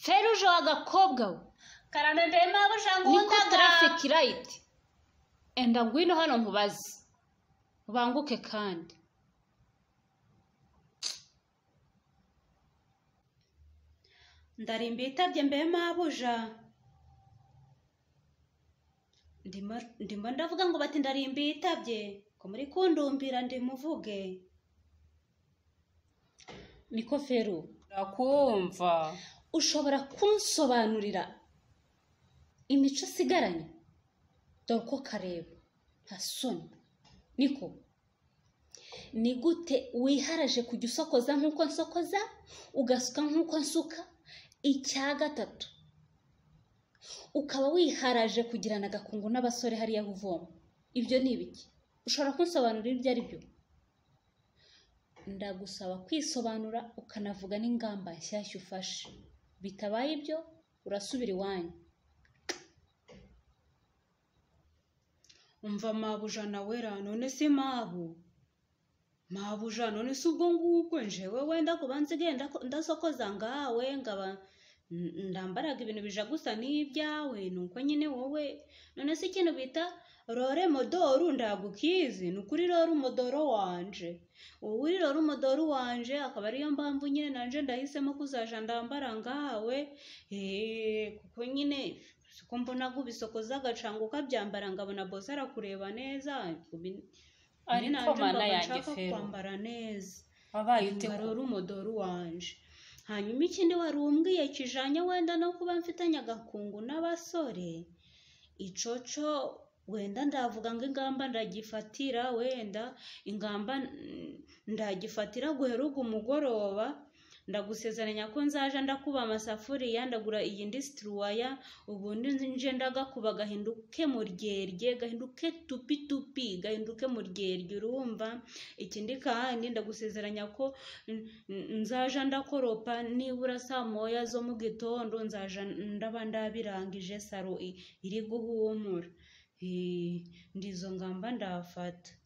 Feruje w'agakobwa we, karame ndema bushangu niko traffic light, enda ngwino hano nkubaze ubanguke kandi. Ndarimba itabye mbe mabuja. Ndimo ndavuga ngo bati ndarimba itabye ko muri kundumbira ndimuvuge. Niko Feru, ndakumva. ushobora kunsobanurira imico sigaranye? Dore ko kareba nta soni. Niko, ni gute wiharaje kujya usokoza nk'uko nsokoza, ugasuka nk'uko nsuka? Icya gatatu, ukaba wiharaje kugirana agakungu n'abasore hariya uvoma. Ibyo ni ibiki? Ushobora kunsobanurira ibyo ari byo? Ndagusaba kwisobanura ukanavuga n'ingamba nshyashya ufashe. Bitabaye ibyo urasubira iwanyu. Umva mabuja nawera, none si mabuja none si ubwo ngubwo njewe wenda kuba nzigenda ndasokoza ngawe ngaba ndambaraga ibintu bija gusa n'ibyawe, nuko nyine wowe none si ikintu bita rore modoru ndagukizi. Nukuri rore umodoro wanje, wowe uri rore umodoro wanje, akaba ariyo mpamvu nyine nanje ndahisemo kuzaja ndambara ngawe. Kuko nyine siko mbona gubisokoza agacanga ukabyambara ngabona boss arakureba neza. Ariko mana yanjye Feru, kwambara neza wabaye ute rore umodoro wanje. Hanyuma ikindi wari umbwiye kijanye wenda no kuba mfitanye agakungu n'abasore, icoco wenda ndavuga ngo ingamba ndagifatira, wenda ingamba ndagifatira guheruka umugoroba. Ndagusezeranya ko nzaje ndakuba amasafuriya, ndagura iyi ndistruwaya, ubundi nje ndagakuba gahinduke mu ryerye, gahinduke tupi, gahinduke mu ryerye, urumva? Ikindi kandi ndagusezeranya ko nzaje ndakoropa nibura saa moya zo mu gitondo, nzaje ndaba ndabirangije saro iri guhumura. Ndizo ngamba ndafata.